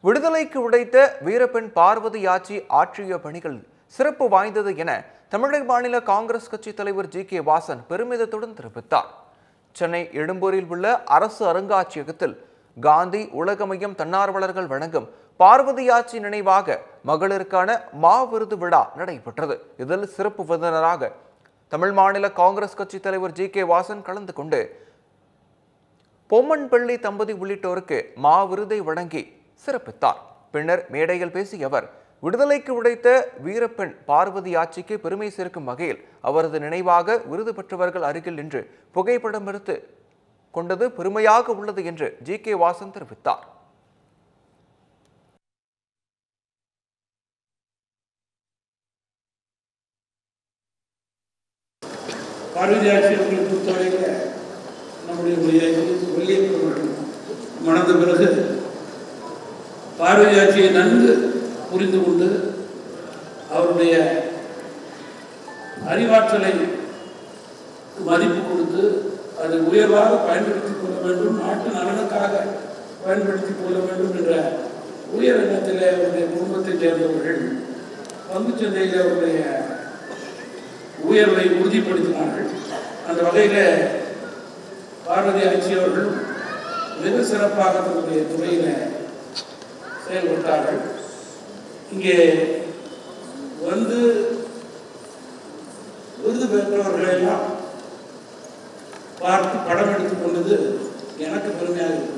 விடுதலைக்கு உடைத்த வீரப்பெண் பார்வதி ஆட்சி ஆற்றிய பணிகள் சிறப்பு வாய்ந்தது என தமிழக மாநில காங்கிரஸ் கட்சி தலைவர் ஜி.கே. வாசன் பெருமிதத்துடன் தெரிவித்தார். சென்னை எழும்பூரில் உள்ள அரசு அருங்காட்சியகத்தில் காந்தி உலக மையம் தன்னார்வலர்கள் வழங்கும் பார்வதி ஆட்சி நினைவாக மகளிருக்கான மாவிருது விழா நடைபெற்றது. இதில் சிறப்பு விருந்தினராக தமிழ் மாநில காங்கிரஸ் கட்சி தலைவர் ஜி.கே. வாசன் கலந்து கொண்டு பொம்மன்பள்ளி தம்பதி உள்ளிட்டோருக்கு மாவிருதை வழங்கி சிறப்பித்தார். பின்னர் மேடையில் பேசிய அவர், விடுதலைக்கு உடைத்த வீரப்பெண் பார்வதி ஆட்சிக்கு பெருமை சேர்க்கும் வகையில் அவரது நினைவாக விருது பெற்றவர்கள் அருகில் நின்று புகைப்படம் எடுத்து கொண்டது பெருமையாக உள்ளது என்று ஜி.கே. வாசன் தெரிவித்தார். பார்வதி ஆட்சி அவர்களை பொறுத்தவரையில் நம்முடைய மணந்த பிறகு பார்வதி ஆட்சியை நன்கு புரிந்து கொண்டு அவருடைய அறிவாற்றலை மதிப்பு கொடுத்து அதை உயர்வாக பயன்படுத்திக் கொள்ள வேண்டும், நாட்டு நலனுக்காக பயன்படுத்திக் கொள்ள வேண்டும் என்ற உயர் எண்ணத்தில் அவருடைய குடும்பத்தைச் சேர்ந்தவர்கள் பங்குச்சந்தையில் அவருடைய உயர்வை உறுதிப்படுத்தினார்கள். அந்த வகையில் பார்வதி ஆட்சி அவர்கள் மிக சிறப்பாக தன்னுடைய துறையில் செயல்பட்டார்கள். இங்கே வந்து விருது பெற்றவர்களெல்லாம் பார்த்து படம் எடுத்துக் கொண்டது எனக்கு பெருமையாக